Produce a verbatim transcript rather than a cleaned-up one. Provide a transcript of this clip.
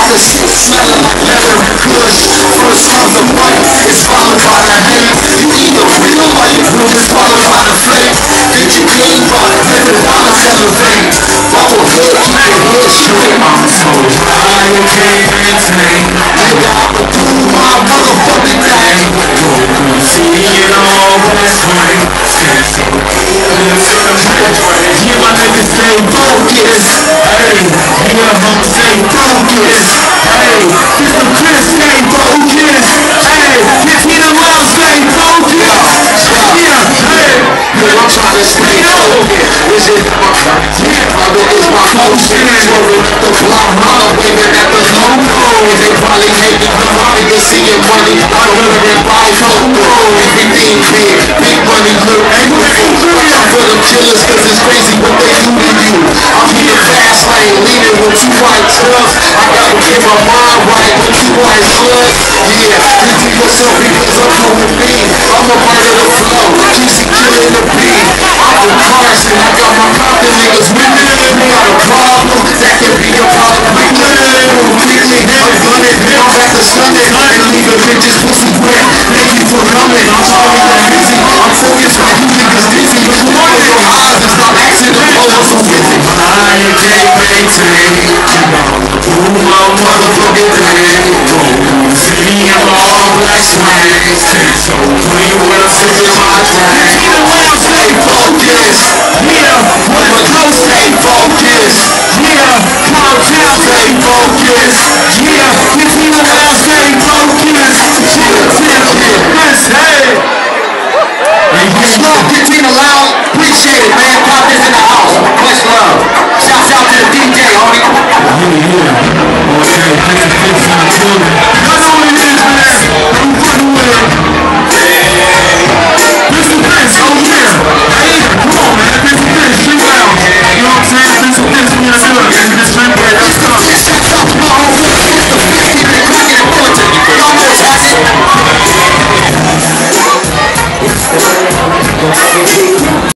the shit smelling like leather and kush. First comes the money, it's followed by the hate. You either real or your group is followed by the fake. Get your game on, let the dollars elevate. Bubble head, keep your head straight. I'm so high, you can't maintain. Nigga, I'ma do my motherfucking thing. Go see it all, that's right. Stand so yeah, my niggas stay focused. Hey, yeah, I'm stay focused. Hey, this the Chris stay focused. Hey, this Tina Love stay focused. Yeah, hey, yeah, I'm trying to stay focused. Is it my brother is my potion? Swerving up the block, holler, waving at the logo. They probably hate me, but my niggas seeing money. I'm delivering by Coco. Everything big, big money, look angry. For them killers, cause it's crazy what they do to you. I'm in the fast lane, leaning with two white trucks. I gotta get my mind right with two white slugs. Yeah, you do yourself because I'm doing me. I'm a part of the flow, Juicy killing the beat. I'm from Carson, I got my Compton niggas with me. We got a problem, that can be a problem quickly. Quickly, I'm gunning, I'm back to Sunday. And leaving bitches pussy wet. Thank you for coming, I'm sorry I'm busy. I'm focused on you niggas dizzy. Close your eyes and stop asking the flow so busy. I can't maintain, you know, do my motherfucking thing. See, I'm all black swing. So clean when I'm sipping my drink. Stay focused.